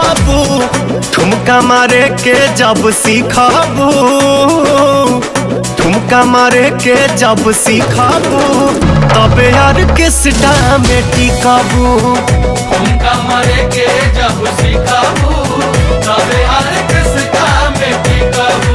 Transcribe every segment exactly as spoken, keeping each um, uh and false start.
सीखबू, ठुमका मारे के जब सीखबू, ठुमका मारे के जब सीखबू, तबे यार किसटा में टिकबू। ठुमका मारे के जब सीखबू, तबे यार किसटा में टिकबू।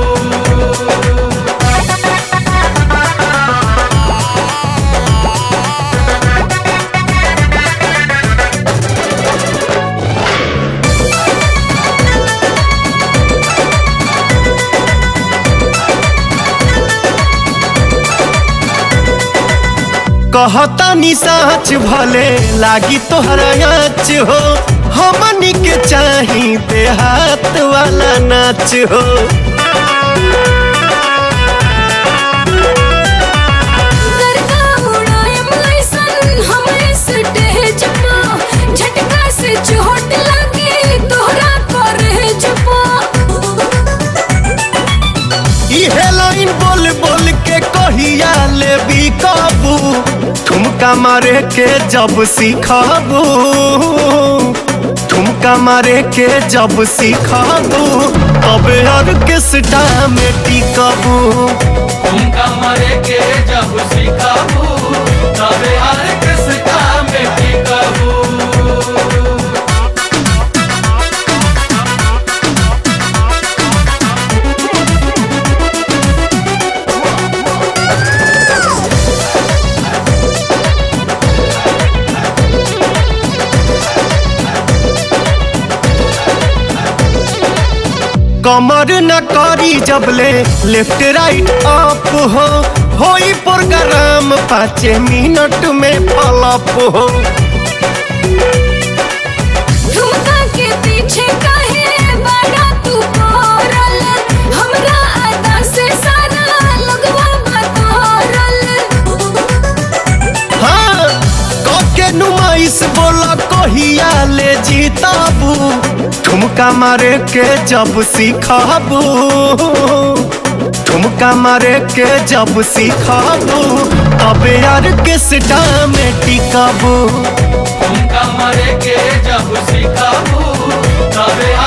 कहता नी साच भले लागी तोहरा आँच हो, हमनी के चाही देहात वाला नाच हो। इहे लाइन बोल बोल के कहिया ले भी काबू, ठुमका मारे के जब सीखबू, ठुमका मारे के जब सीखबू, तबे यार किसटा में टिकबू। ठुमका मारे के जब सीखबू, तबे यार किसटा में टिकबू। कमर न करी जबले लेफ्ट राइट अप हो, होई प्रोग्राम पाँच मिनट में पलप हो। ठुमका के पीछे काहे बड़ा तू पड़ल, हमरा अदा से सारा लगवा बतौरल। हाँ कके नुमाइश बोला कहिया ले जीताबू, ठुमका मारे के जब सीखबू, ठुमका मारे के जब सीखबू, तबे यार किसटा में टिकबू। ठुमका मारे के जब सीखबू, तबे